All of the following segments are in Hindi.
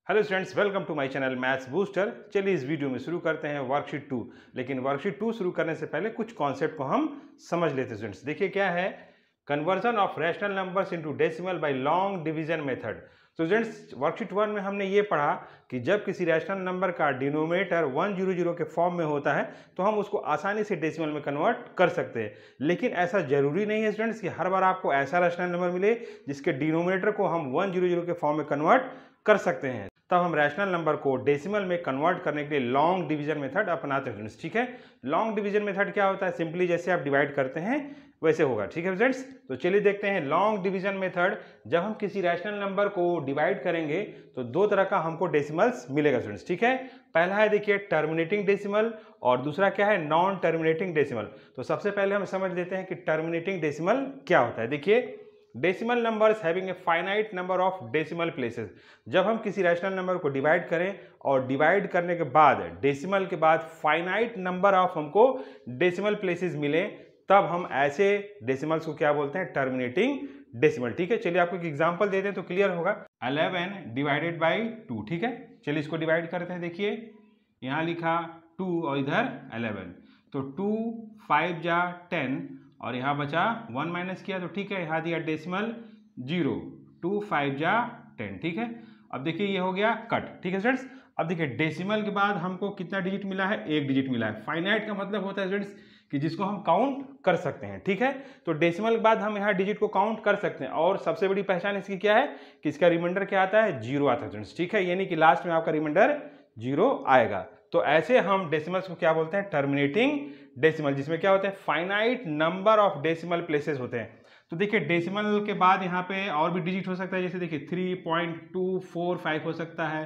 Hello students, welcome to my channel maths booster. चलिए इस वीडियो में शुरू करते हैं वर्कशीट 2। लेकिन वर्कशीट 2 शुरू करने से पहले कुछ कॉन्सेप्ट को हम समझ लेते हैं स्टूडेंट्स। देखिए क्या है, conversion of rational numbers into decimal by long division method. तो स्टूडेंट्स वर्कशीट 1 में हमने ये पढ़ा कि जब किसी रैशनल नंबर का डिनोमिनेटर 100 के फॉर्म में होता है तो हम उसको आसानी से डेसिमल में कन्वर्ट कर सकते हैं। लेकिन ऐसा जरूरी नहीं है स्टूडेंट्स कि हर बार आपको ऐसा रैशनल नंबर मिले जिसके डिनोमिनेटर को हम 100 के फॉर्म में कन्वर्ट कर सकते हैं। तब हम रैशनल नंबर को डेसिमल में कन्वर्ट करने के लिए लॉन्ग डिवीजन मेथड अपनाते हैं स्टूडेंट्स। ठीक है, लॉन्ग डिवीजन मेथड क्या होता है, सिंपली जैसे आप डिवाइड करते हैं वैसे होगा। ठीक है स्टूडेंट्स, तो चलिए देखते हैं लॉन्ग डिवीजन मेथड। जब हम किसी रैशनल नंबर को डिवाइड करेंगे तो दो तरह का हमको डेसिमल्स मिलेगा स्टूडेंट्स। ठीक है, पहला है देखिए टर्मिनेटिंग डेसिमल और दूसरा क्या है, नॉन टर्मिनेटिंग डेसिमल। तो सबसे पहले हम समझ लेते हैं कि टर्मिनेटिंग डेसिमल क्या होता है। देखिए, decimal numbers having a finite number of decimal places. जब हम किसी रैशनल नंबर को डिवाइड करें और डिवाइड करने के बाद डेसिमल के बाद फाइनाइट नंबर ऑफ हमको डेसिमल प्लेसेस मिले, तब हम ऐसे डेसिमल्स को क्या बोलते हैं, टर्मिनेटिंग डेसिमल। ठीक है, चलिए आपको एक एग्जांपल देते हैं तो क्लियर होगा। 11 डिवाइडेड बाई 2। ठीक है, चलिए इसको डिवाइड करते हैं। देखिए यहाँ लिखा 2 और इधर 11, तो 2 5 जा 10 और यहाँ बचा 1 माइनस किया तो ठीक है, यहाँ दिया डेसिमल 0, 2 5 जा 10। ठीक है, अब देखिए ये हो गया कट। ठीक है स्टूडेंट्स, अब देखिए डेसिमल के बाद हमको कितना डिजिट मिला है, एक डिजिट मिला है। फाइनाइट का मतलब होता है स्टूडेंट्स कि जिसको हम काउंट कर सकते हैं। ठीक है, तो डेसिमल के बाद हम यहाँ डिजिट को काउंट कर सकते हैं और सबसे बड़ी पहचान इसकी क्या है कि इसका रिमाइंडर क्या आता है, 0 आता है स्टूडेंट्स। ठीक है, यानी कि लास्ट में आपका रिमाइंडर 0 आएगा। तो ऐसे हम डेसिमल्स को क्या बोलते हैं, टर्मिनेटिंग डेसिमल, जिसमें क्या होते हैं, finite number of decimal places होते हैं। तो देखिए डेसिमल के बाद यहाँ पे और भी डिजिट हो सकता है, जैसे देखिए 3.245 हो सकता है,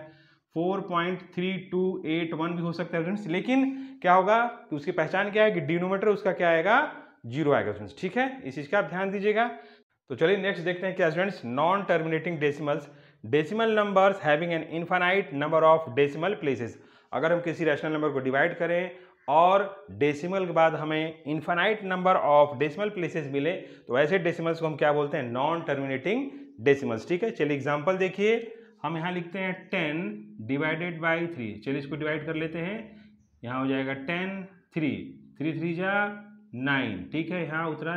4.3281 भी हो सकता है फ्रेंड्स। लेकिन क्या होगा कि उसकी पहचान क्या है कि डिनोमिनेटर उसका क्या आएगा, 0 आएगा फ्रेंड्स। ठीक है, इस चीज का आप ध्यान दीजिएगा। तो चलिए नेक्स्ट देखते हैं क्या students, non terminating decimals. Decimal numbers having an infinite number of decimal places. अगर हम किसी रैशनल नंबर को डिवाइड करें और डेसिमल के बाद हमें infinite number of decimal places मिले तो ऐसे डेसिमल्स को हम क्या बोलते हैं, नॉन टर्मिनेटिंग डेसिमल्स। ठीक है, चलिए एग्जांपल देखिए, हम यहाँ लिखते हैं 10 डिवाइडेड बाई 3। चलिए इसको डिवाइड कर लेते हैं। यहाँ हो जाएगा 10 3 3 3 जा 9। ठीक है, यहाँ उतरा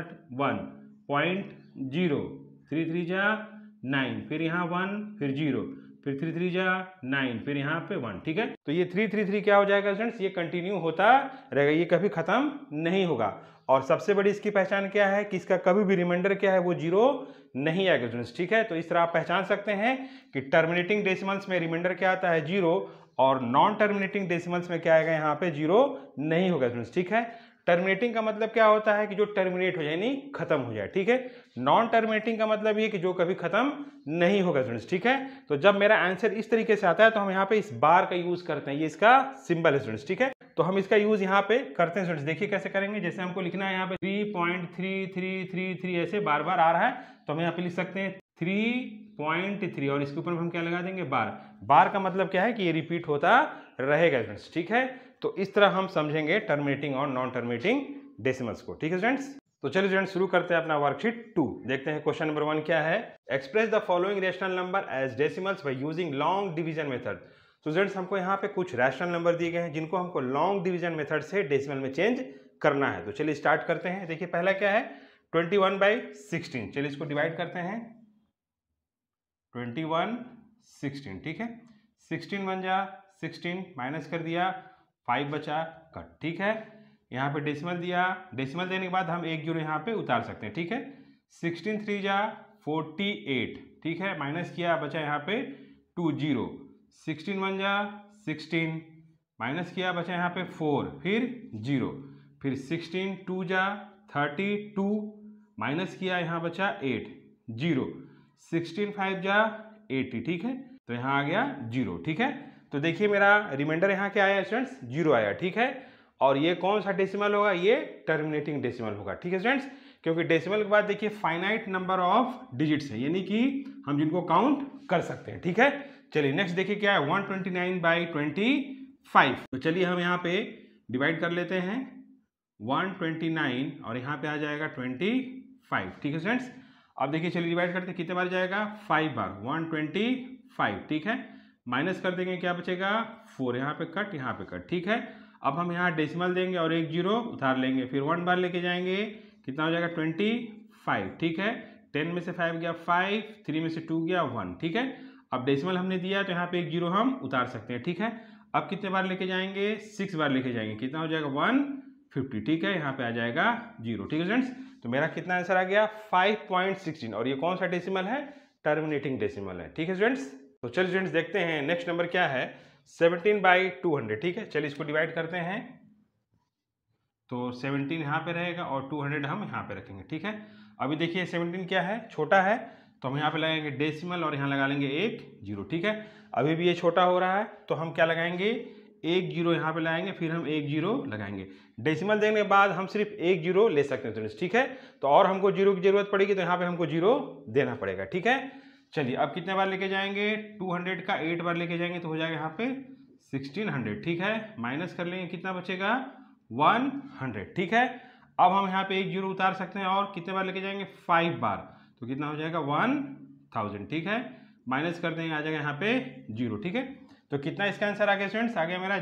1.0, 3 3 जा 9, फिर यहाँ 1, फिर 0, फिर 3 3 जा 9, फिर यहाँ पे 1। ठीक है, तो ये 3 3 3 क्या हो जाएगा स्टूडेंट्स, ये कंटिन्यू होता रहेगा, ये कभी खत्म नहीं होगा। और सबसे बड़ी इसकी पहचान क्या है कि इसका कभी भी रिमाइंडर क्या है, वो 0 नहीं आएगा स्टूडेंट्स। ठीक है, तो इस तरह आप पहचान सकते हैं कि टर्मिनेटिंग डेसिमल्स में रिमाइंडर क्या आता है, 0, और नॉन टर्मिनेटिंग डेसिमल्स में क्या आएगा, यहाँ पे 0 नहीं होगा स्टूडेंट्स। ठीक है, टर्मिनेटिंग का मतलब क्या होता है कि जो टर्मिनेट हो जाए यानी खत्म हो जाए। ठीक है, नॉन टर्मिनेटिंग का मतलब ये कि जो कभी खत्म नहीं होगा स्टूडेंट्स। ठीक है, तो जब मेरा आंसर इस तरीके से आता है तो हम यहाँ पे इस बार का यूज करते हैं, ये इसका सिंबल है स्टूडेंट्स। ठीक है, तो हम इसका यूज यहाँ पे करते हैं स्टूडेंट्स। देखिए कैसे करेंगे, जैसे हमको लिखना है यहाँ पे 3.3333 ऐसे बार बार आ रहा है तो हम यहाँ पे लिख सकते हैं 3.3 और इसके ऊपर हम क्या लगा देंगे, बार। बार का मतलब क्या है कि ये रिपीट होता रहेगा स्टूडेंट्स। ठीक है, तो इस तरह हम समझेंगे टर्मिनेटिंग और नॉन टर्मिनेटिंग डेसिमल्स को। ठीक है स्टूडेंट्स, तो चलिए स्टूडेंट्स शुरू करते हैं अपना वर्कशीट 2। देखते हैं क्वेश्चन नंबर 1 क्या है, express the following rational number as decimals by using long division method. तो स्टूडेंट्स हमको यहाँ पे कुछ रैशनल नंबर दिए गए हैं जिनको हमको लॉन्ग डिवीजन मेथड से डेसिमल में चेंज करना है। तो चलिए स्टार्ट करते हैं। देखिए पहला क्या है, 21/16। चलिए इसको डिवाइड करते हैं, 21 16। ठीक है, 16 बन जा 16, माइनस कर दिया 5 बचा कट। ठीक है, यहाँ पे डेसिमल दिया, डेसिमल देने के बाद हम एक 0 यहाँ पे उतार सकते हैं। ठीक है, 16 3 जा 48। ठीक है, माइनस किया बचा यहाँ पे 2 0, 16 बन जा 16, माइनस किया बचा यहाँ पे 4, फिर 0, फिर 16 2 जा 32, माइनस किया यहाँ बचा 8 0, 16 5 जा 80। ठीक है, तो यहाँ आ गया 0। ठीक है, तो देखिए मेरा रिमाइंडर यहाँ क्या आया स्टूडेंट्स, 0 आया। ठीक है, और ये कौन सा डेसिमल होगा, ये टर्मिनेटिंग डेसिमल होगा। ठीक है स्टूडेंट्स, क्योंकि डेसिमल के बाद देखिए फाइनाइट नंबर ऑफ डिजिट्स है, यानी कि हम जिनको काउंट कर सकते हैं। ठीक है, चलिए नेक्स्ट देखिए क्या है, 129/25। तो चलिए हम यहाँ पे डिवाइड कर लेते हैं 129 और यहाँ पे आ जाएगा 25। ठीक है स्टूडेंट्स, अब देखिए चलिए डिवाइड करते हैं, कितने बार जाएगा, 5 बार, 125। ठीक है, माइनस कर देंगे, क्या बचेगा 4, यहाँ पे कट, ठीक है। अब हम यहाँ डेसिमल देंगे और एक जीरो उतार लेंगे, फिर 1 बार लेके जाएंगे, कितना हो जाएगा 25, ठीक है। 10 में से 5 गया 5, 3 में से 2 गया 1, ठीक है। अब डेसिमल हमने दिया तो यहाँ पे एक जीरो हम उतार सकते हैं, ठीक है। अब कितने बार लेके जाएंगे, 6 बार लेके जाएंगे, कितना हो जाएगा 150, ठीक है। यहाँ पे आ जाएगा 0, ठीक है स्टूडेंट्स। तो मेरा कितना आंसर आ गया 5.16, और ये कौन सा डेसिमल है, टर्मिनेटिंग डेसिमल है, ठीक है स्टूडेंट्स। तो चलिए स्टूडेंट्स देखते हैं नेक्स्ट नंबर क्या है, 17/200, ठीक है। चलिए इसको डिवाइड करते हैं, तो 17 यहाँ पे रहेगा और 200 हम यहाँ पे रखेंगे, ठीक है। अभी देखिए 17 क्या है, छोटा है, तो हम यहाँ पे लगाएंगे डेसिमल और यहाँ लगा लेंगे एक जीरो, ठीक है। अभी भी ये छोटा हो रहा है तो हम क्या लगाएंगे, एक जीरो यहाँ पे लगाएंगे, फिर हम एक जीरो लगाएंगे। डेसिमल देने के बाद हम सिर्फ एक जीरो ले सकते हैं स्टूडेंट्स, ठीक है। तो और हमको जीरो की जरूरत पड़ेगी तो यहाँ पे हमको जीरो देना पड़ेगा, ठीक है। चलिए अब कितने बार लेके जाएंगे, 200 का 8 बार लेके जाएंगे तो हो जाएगा यहाँ पे 1600, ठीक है। माइनस कर लेंगे, कितना बचेगा 100, ठीक है। अब हम यहाँ पे एक जीरो उतार सकते हैं और कितने बार लेके जाएंगे 5 बार, तो कितना हो जाएगा 1000, ठीक है। माइनस कर देंगे, आ जाएगा यहाँ पे जीरो, ठीक है। तो कितना इसका आंसर आ गया स्टूडेंट्स, आ गया मेरा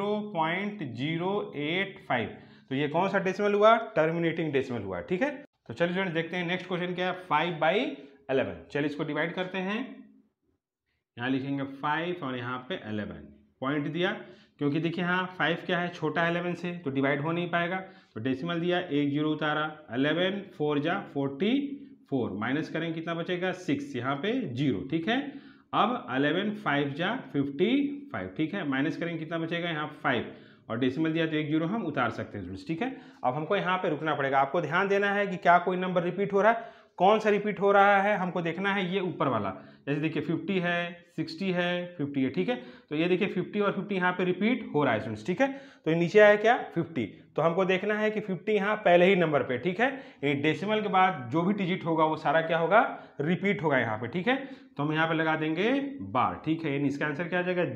0.085। तो ये कौन सा डेसिमल हुआ, टर्मिनेटिंग डेसिमल हुआ, ठीक है। तो चलिए स्टूडेंट्स देखते हैं नेक्स्ट क्वेश्चन क्या है, 5/11। चलिए इसको डिवाइड करते हैं, यहाँ लिखेंगे 5 और यहाँ पे 11 पॉइंट दिया, क्योंकि देखिए यहाँ 5 क्या है, छोटा है 11 से, तो डिवाइड हो नहीं पाएगा। तो डेसिमल दिया, एक जीरो उतारा, 11 4 जा 44, माइनस करेंगे कितना बचेगा 6, यहाँ पे जीरो, ठीक है। अब 11 5 जा 55, ठीक है। माइनस करेंगे कितना बचेगा यहाँ 5, और डेसिमल दिया तो एक जीरो हम उतार सकते हैं, ठीक है। अब हमको यहाँ पे रुकना पड़ेगा, आपको ध्यान देना है कि क्या कोई नंबर रिपीट हो रहा है, कौन सा रिपीट हो रहा है हमको देखना है, ये ऊपर वाला। जैसे देखिए 50 है, 60 है, 50 है, ठीक है। तो ये देखिए 50 और 50 यहाँ पे रिपीट हो रहा है स्टूडेंट्स, ठीक है। तो ये नीचे आया क्या 50, तो हमको देखना है कि 50 यहाँ पहले ही नंबर पे, ठीक है। ये डेसिमल के बाद जो भी डिजिट होगा वो सारा क्या होगा, रिपीट होगा यहाँ पे, ठीक है। तो हम यहाँ पे लगा देंगे बार, ठीक है। इसका आंसर क्या आ जाएगा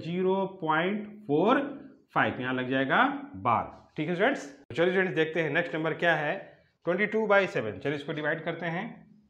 0.45, यहाँ लग जाएगा बार, ठीक है स्टूडेंट्स। चलिए स्टूडेंट्स देखते हैं नेक्स्ट नंबर क्या है, 22/7। चलिए इसको डिवाइड करते हैं,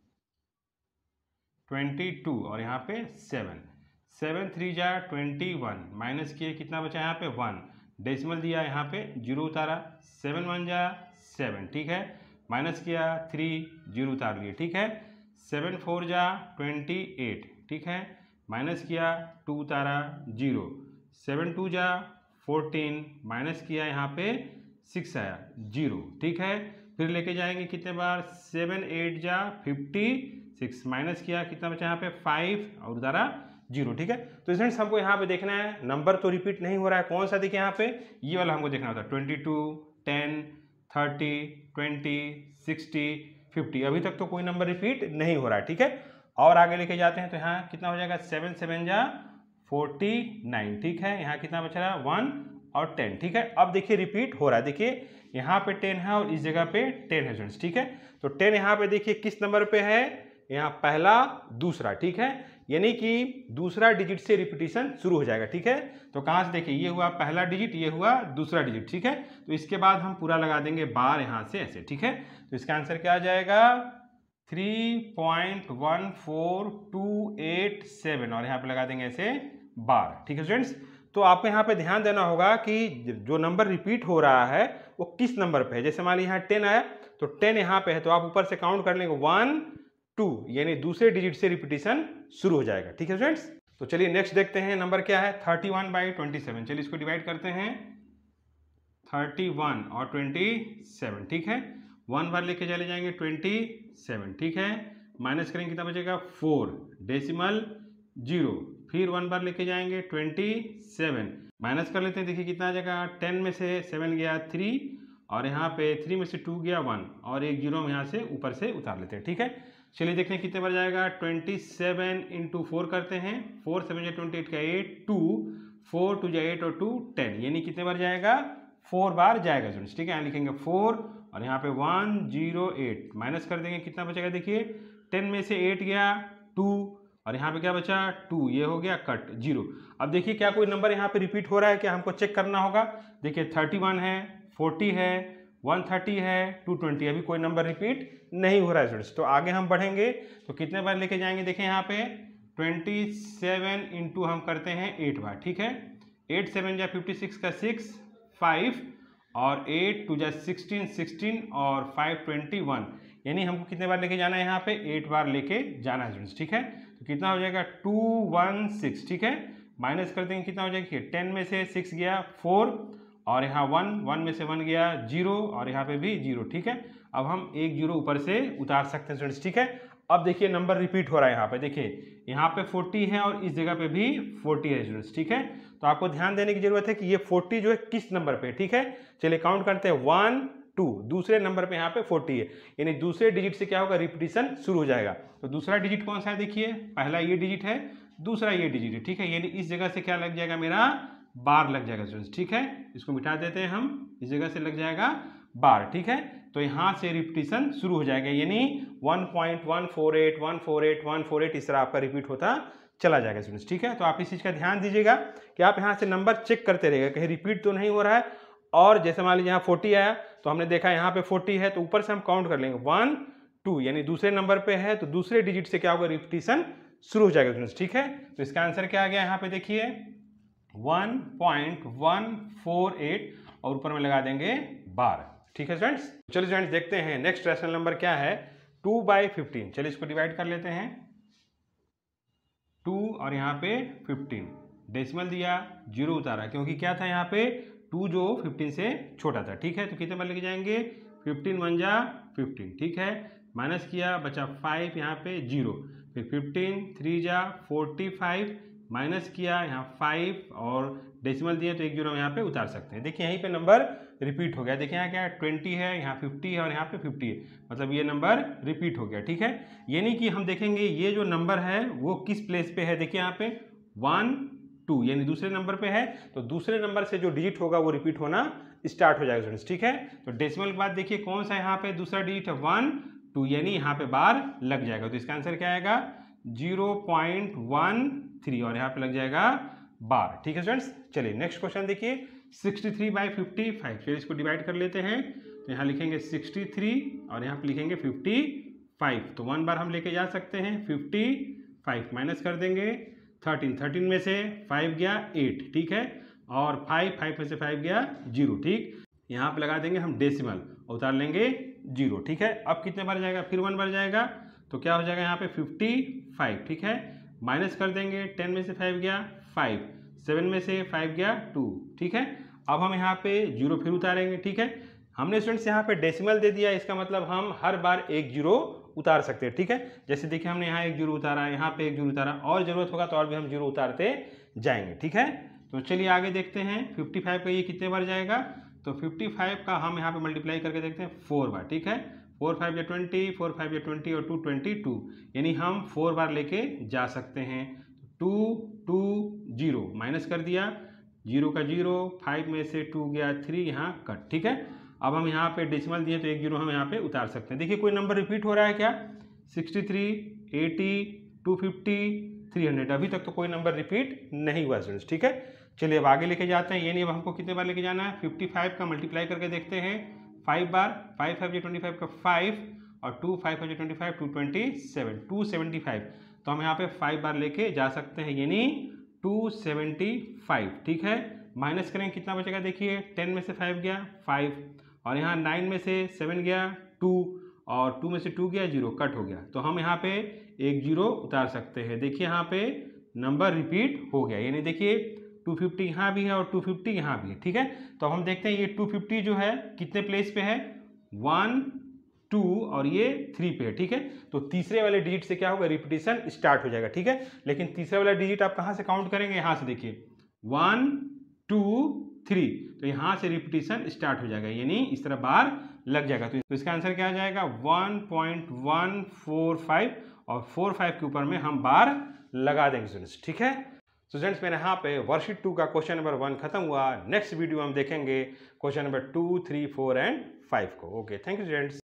22 और यहाँ पे 7, 7 3 जा 21, माइनस किए कितना बचा यहाँ पे 1, डेसिमल दिया यहाँ पे जीरो उतारा, 7 1 जा 7, ठीक है। माइनस किया 3 जीरो उतार लिए, ठीक है। 7 4 जा 28, ठीक है। माइनस किया 2 उतारा जीरो, 7 2 जा 14, माइनस किया यहाँ पे 6 आया जीरो, ठीक है। फिर लेके जाएंगे कितने बार, 7 8 जा 56, माइनस किया कितना बचा यहाँ पे 5 और उतारा जीरो, ठीक है। तो स्टूडेंट्स हमको यहाँ पे देखना है, नंबर तो रिपीट नहीं हो रहा है, कौन सा देखिए यहाँ पे, ये वाला हमको देखना होता है, 22 10 30 20 60 50, अभी तक तो कोई नंबर रिपीट नहीं हो रहा है, ठीक है। और आगे लेके जाते हैं तो यहाँ कितना हो जाएगा, 7 7 जा 49, ठीक है। यहाँ कितना बच रहा है 1 और 10, ठीक है। अब देखिए रिपीट हो रहा है, देखिए यहाँ पे 10 है और इस जगह पे 10 है स्टूडेंट्स, ठीक है। तो 10 यहाँ पे देखिए किस नंबर पे है, यहाँ पहला दूसरा, ठीक है। यानी कि दूसरा डिजिट से रिपीटिशन शुरू हो जाएगा, ठीक है। तो कहाँ से देखिए, ये हुआ पहला डिजिट, ये हुआ दूसरा डिजिट, ठीक है। तो इसके बाद हम पूरा लगा देंगे बार यहाँ से ऐसे, ठीक है। तो इसका आंसर क्या आ जाएगा 3.14287, और यहाँ पे लगा देंगे ऐसे बार, ठीक है स्टूडेंट्स। तो आपको यहाँ पे ध्यान देना होगा कि जो नंबर रिपीट हो रहा है वो किस नंबर पे है। जैसे मान लीजिए यहाँ 10 आया तो 10 यहाँ पे है, तो आप ऊपर से काउंट कर लेंगे 1 2, यानी दूसरे डिजिट से रिपीटिशन शुरू हो जाएगा, ठीक है स्टूडेंट्स। तो चलिए नेक्स्ट देखते हैं नंबर क्या है, 31/27। चलिए इसको डिवाइड करते हैं, 31 और 27, ठीक है। 1 बार लेके चले जाएंगे 27, ठीक है। माइनस करेंगे कितना बचेगा 4, डेसिमल 0, फिर 1 बार लेके जाएंगे 27, माइनस कर लेते हैं, देखिए कितना आ जाएगा, 10 में से 7 गया 3, और यहाँ पे 3 में से 2 गया 1, और एक जीरो हम यहाँ से ऊपर से उतार लेते हैं, ठीक है। चलिए देखते हैं कितने बार जाएगा, 27 × 4 करते हैं, 4 7 जा 28 का 8 2, 4 2 जा 8 और 2 10, यानी कितने बार जाएगा 4 बार जाएगा स्टूडेंट्स, ठीक है। यहाँ लिखेंगे 4 और यहाँ पे 108, माइनस कर देंगे कितना बचेगा, देखिए 10 में से 8 गया 2, और यहाँ पे क्या बचा 2, ये हो गया कट 0। अब देखिए क्या कोई नंबर यहाँ पे रिपीट हो रहा है क्या, हमको चेक करना होगा। देखिए 31 है, 40 है, 130 है, 220, अभी कोई नंबर रिपीट नहीं हो रहा है स्टूडेंट्स। तो आगे हम बढ़ेंगे तो कितने बार लेके जाएंगे, देखिए यहाँ पे 27 इंटू हम करते हैं 8 बार, ठीक है। 8 7 जा 56 का 6 5 और 8 2 जा 16 16 और 5 21, यानी हमको कितने बार लेके जाना है यहाँ पे 8 बार लेके जाना है स्टूडेंट्स, ठीक है। तो कितना हो जाएगा 216, ठीक है। माइनस कर देंगे कितना हो जाएगा 10 में से 6 गया 4 और यहाँ 1 में से 1 गया 0 और यहाँ पे भी 0, ठीक है। अब हम एक 0 ऊपर से उतार सकते हैं स्टूडेंट्स, ठीक है। अब देखिए नंबर रिपीट हो रहा है यहाँ पे, देखिए यहाँ पे 40 है और इस जगह पे भी 40 है स्टूडेंट्स, ठीक है। तो आपको ध्यान देने की जरूरत है कि ये 40 जो है किस नंबर पे, ठीक है। चलिए काउंट करते हैं 1 2, दूसरे नंबर पे यहाँ पे 40 है, यानी दूसरे डिजिट से क्या होगा रिपीटिशन शुरू हो जाएगा। तो दूसरा डिजिट कौन सा है, देखिए पहला ये डिजिट है, दूसरा ये डिजिट है, ठीक है। यानी इस जगह से क्या लग जाएगा मेरा बार लग जाएगा स्टूडेंट्स, ठीक है। इसको मिटा देते हैं हम, इस जगह से लग जाएगा बार, ठीक है। तो यहाँ से रिपीटिशन शुरू हो जाएगा, यानी 1.148 148 148 इस तरह आपका रिपीट होता चला जाएगा स्टूडेंट्स, ठीक है। तो आप इस चीज़ का ध्यान दीजिएगा कि आप यहाँ से नंबर चेक करते रहिएगा कहीं रिपीट तो नहीं हो रहा है। और जैसे मान लीजिए यहाँ 40 आया तो हमने देखा यहाँ पे 40 है तो ऊपर से हम काउंट कर लेंगे 1 2, यानी दूसरे नंबर पे है तो दूसरे डिजिट से क्या होगा रिपीटिशन शुरू हो जाएगा स्टूडेंट्स, ठीक है। तो इसका आंसर क्या आ गया यहाँ पे देखिए 1.148 और ऊपर में लगा देंगे बार, ठीक है स्टूडेंट्स। चलिए स्टूडेंट्स देखते हैं नेक्स्ट रैशनल नंबर क्या है 2/15। चलिए इसको डिवाइड कर लेते हैं 2 और यहाँ पे 15, डेसिमल दिया 0 उतारा क्योंकि क्या था यहाँ पे 2 जो 15 से छोटा था, ठीक है। तो कितने बार लेके जाएंगे 15 1 जा 15, ठीक है। माइनस किया बचा 5 यहाँ पे 0, फिर 15 3 जा 45, माइनस किया यहाँ 5 और डेसिमल दिए तो एक 0 यहाँ पे उतार सकते हैं। देखिए यहीं पे नंबर रिपीट हो गया, देखिए यहाँ क्या है 20 है, यहाँ 50 है और यहाँ पे 50 है, मतलब ये नंबर रिपीट हो गया, ठीक है। यानी कि हम देखेंगे ये जो नंबर है वो किस प्लेस पे है, देखिए यहाँ पे 1 2 यानी दूसरे नंबर पे है, तो दूसरे नंबर से जो डिजिट होगा वो रिपीट होना स्टार्ट हो जाएगा स्टूडेंट्स, ठीक है। तो डेसिमल के बाद देखिए कौन सा यहाँ पे दूसरा डिजिट है 1 2, यानी यहाँ पे बार लग जाएगा। तो इसका आंसर क्या आएगा 0.13 और यहाँ पे लग जाएगा बार, ठीक है स्टूडेंट्स। चलिए नेक्स्ट क्वेश्चन देखिए 63/55। चलिए इसको डिवाइड कर लेते हैं, तो यहाँ लिखेंगे 63 और यहाँ पे लिखेंगे 55, तो 1 बार हम लेके जा सकते हैं 55, माइनस कर देंगे 13 में से 5 गया 8, ठीक है, और 5 में से 5 गया 0, ठीक। यहाँ पे लगा देंगे हम डेसिमल, उतार लेंगे 0, ठीक है। अब कितने बार जाएगा, फिर 1 बार जाएगा तो क्या हो जाएगा यहाँ पे 55, ठीक है। माइनस कर देंगे 10 में से 5 गया 5, 7 में से 5 गया 2, ठीक है। अब हम यहाँ पे 0 फिर उतारेंगे, ठीक है। हमने स्टूडेंट्स यहाँ पे डेसिमल दे दिया, इसका मतलब हम हर बार एक 0 उतार सकते हैं, ठीक है। जैसे देखिए हमने यहाँ एक 0 उतारा, यहाँ पे एक 0 उतारा, और जरूरत होगा तो और भी हम 0 उतारते जाएंगे, ठीक है। तो चलिए आगे देखते हैं 55 का ये कितने बार जाएगा, तो 55 का हम यहाँ पे मल्टीप्लाई करके देखते हैं 4 बार, ठीक है। 4 5 या 20, 4 5 या 20 और 2 22, यानी हम 4 बार लेके जा सकते हैं। 2 2 0 माइनस कर दिया, 0 का 0, 5 में से 2 गया 3, यहाँ कट, ठीक है। अब हम यहाँ पे डेसिमल दिए तो एक 0 हम यहाँ पे उतार सकते हैं। देखिए कोई नंबर रिपीट हो रहा है क्या, 63 80 250 300, अभी तक तो कोई नंबर रिपीट नहीं हुआ स्टूडेंट्स, ठीक है। चलिए अब आगे लेके जाते हैं, ये नहीं अब हमको कितने बार लेके जाना है 55 का मल्टीप्लाई करके देखते हैं 5 बार, 5 5 या 25 का 5 और 2 5 5 या 25 227 275, तो हम यहाँ पे 5 बार लेके जा सकते हैं, यानी 275, ठीक है। माइनस करेंगे कितना बचेगा, देखिए 10 में से 5 गया 5 और यहाँ 9 में से 7 गया 2 और 2 में से 2 गया 0, कट हो गया, तो हम यहाँ पे एक 0 उतार सकते हैं। देखिए यहाँ पे नंबर रिपीट हो गया, यानी देखिए 250 यहाँ भी है और 250 यहाँ भी है, ठीक है। तो हम देखते हैं ये 250 जो है कितने प्लेस पे है 1 2 और ये 3 पे है, ठीक है। तो तीसरे वाले डिजिट से क्या होगा रिपीटिशन स्टार्ट हो जाएगा, ठीक है। लेकिन तीसरे वाला डिजिट आप कहाँ से काउंट करेंगे, यहाँ से देखिए 1 2 3, तो यहाँ से रिपीटिशन स्टार्ट हो जाएगा, यानी इस तरह बार लग जाएगा। तो इसका आंसर क्या आ जाएगा 1.145 और 45 के ऊपर में हम बार लगा देंगे स्टूडेंट्स, ठीक है। स्टूडेंट्स मेरे यहाँ पे वर्कशीट 2 का क्वेश्चन नंबर 1 खत्म हुआ। नेक्स्ट वीडियो हम देखेंगे क्वेश्चन नंबर 2 3 4 एंड 5 को। Okay, thank you students.